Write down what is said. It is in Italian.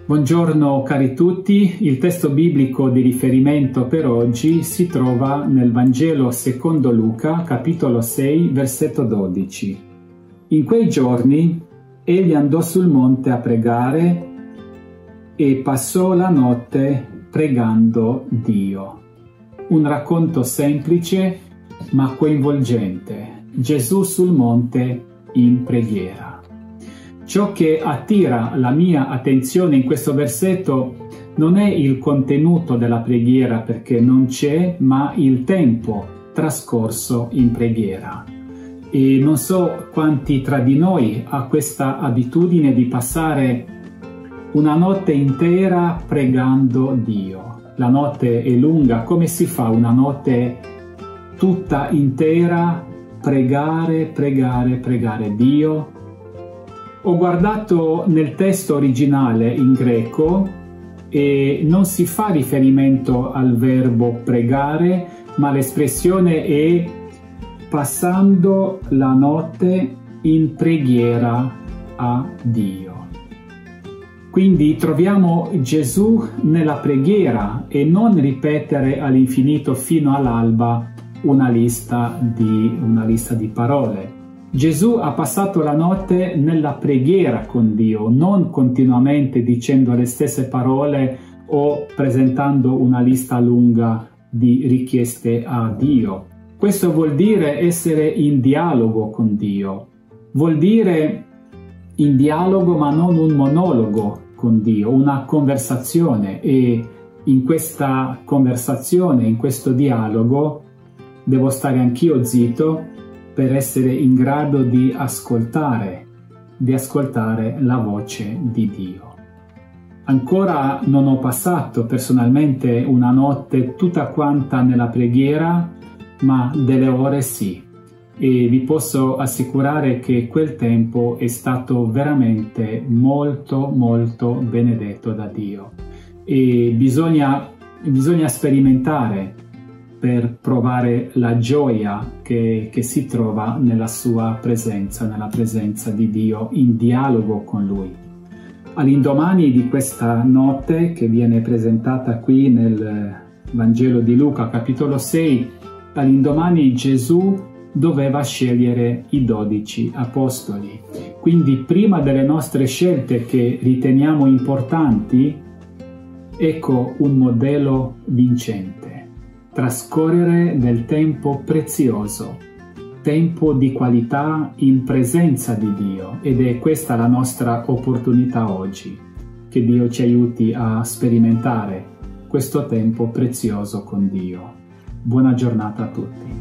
Buongiorno cari tutti, il testo biblico di riferimento per oggi si trova nel Vangelo secondo Luca, capitolo 6, versetto 12. In quei giorni egli andò sul monte a pregare e passò la notte pregando Dio. Un racconto semplice ma coinvolgente. Gesù sul monte in preghiera. Ciò che attira la mia attenzione in questo versetto non è il contenuto della preghiera, perché non c'è, ma il tempo trascorso in preghiera. E non so quanti tra di noi ha questa abitudine di passare una notte intera pregando Dio. La notte è lunga, come si fa una notte tutta intera pregare Dio? Ho guardato nel testo originale in greco e non si fa riferimento al verbo pregare, ma l'espressione è passando la notte in preghiera a Dio. Quindi troviamo Gesù nella preghiera e non ripetere all'infinito fino all'alba una lista di parole. Gesù ha passato la notte nella preghiera con Dio, non continuamente dicendo le stesse parole o presentando una lista lunga di richieste a Dio. Questo vuol dire essere in dialogo con Dio. Vuol dire in dialogo ma non un monologo con Dio, una conversazione, e in questa conversazione, in questo dialogo, devo stare anch'io zitto per essere in grado di ascoltare la voce di Dio. Ancora non ho passato personalmente una notte tutta quanta nella preghiera, ma delle ore sì, e vi posso assicurare che quel tempo è stato veramente molto benedetto da Dio, e bisogna sperimentare per provare la gioia che si trova nella sua presenza, nella presenza di Dio, in dialogo con Lui. All'indomani di questa notte che viene presentata qui nel Vangelo di Luca, capitolo 6, all'indomani Gesù doveva scegliere i 12 apostoli. Quindi prima delle nostre scelte che riteniamo importanti, ecco un modello vincente. Trascorrere del tempo prezioso, tempo di qualità in presenza di Dio, ed è questa la nostra opportunità oggi. Che Dio ci aiuti a sperimentare questo tempo prezioso con Dio. Buona giornata a tutti.